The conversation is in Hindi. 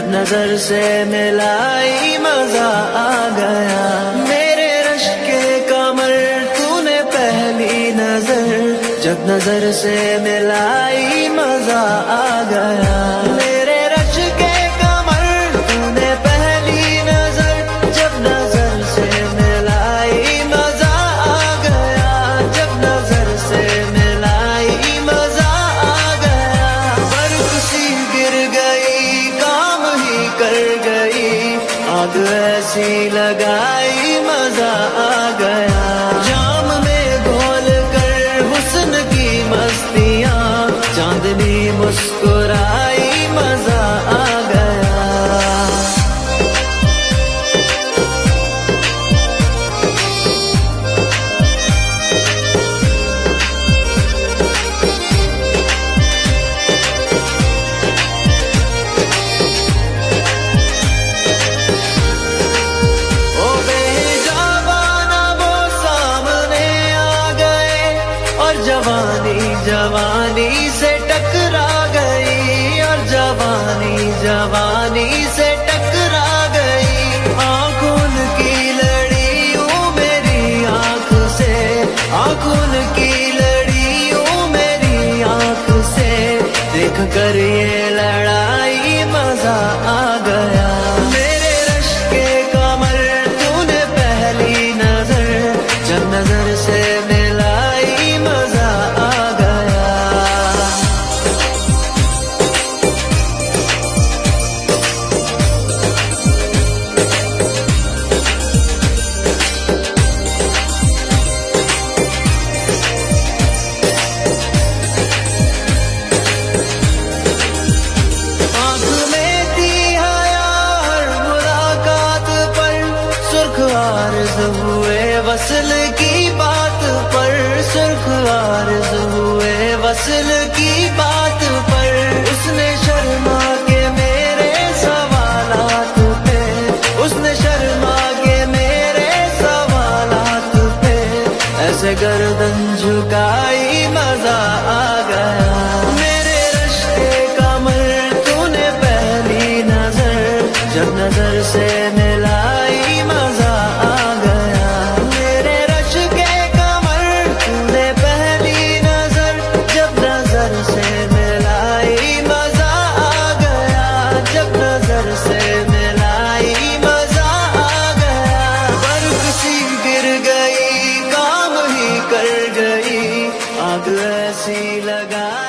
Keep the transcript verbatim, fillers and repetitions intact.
नजर से मिलाई मजा आ गया। मेरे रश के कमर तूने पहली नजर, जब नजर से मिलाई मजा आ गया। मेरे रश के कमर तूने पहली नजर, जब नजर से मिलाई मजा आ गया। जब नजर से मिलाई मजा आ गया। बर्फ सी गिर गई, काम ही कर गई, आग ऐसी लगाई मजा आ गया। जाम में घोल कर हुस्न की मस्तियां, चांदनी मुस्कुराई मजा आ गया। ओ बेजाबाना वो सामने आ गए, और जवानी जवानी से टकरा गई, और जवानी जवानी से टकरा गई। आंखों की लड़ी ओ मेरी आंख से, आंखों की लड़ी ओ मेरी आंख से, देख कर ये लड़ाई मजा आ गया। मेरे रश के कमर तूने पहली नजर, जब नजर से मिलाई मजा आ गया। आंख में थी हया हर मुलाकात पर, सुर्ख आरज़ हुए वसल की बात पर, सुर्ख आरज़ हुए वसल की बात पर। उसने शर्मा के मेरे सवालात पे, उसने शर्मा के मेरे सवालात पे, ऐसे गर्दन झुकाई मजा आ गया। मेरे रश के कमर तूने पहली नजर, जब नजर से मिलाई मजा आ गया। मेरे रश के कमर तूने पहली नजर, जब नजर से मिलाई मजा आ गया। जब नजर से मिलाई मजा आ गया। बर्फ सी गिर गई, काम ही कर गई, आग ऐसी लगाई।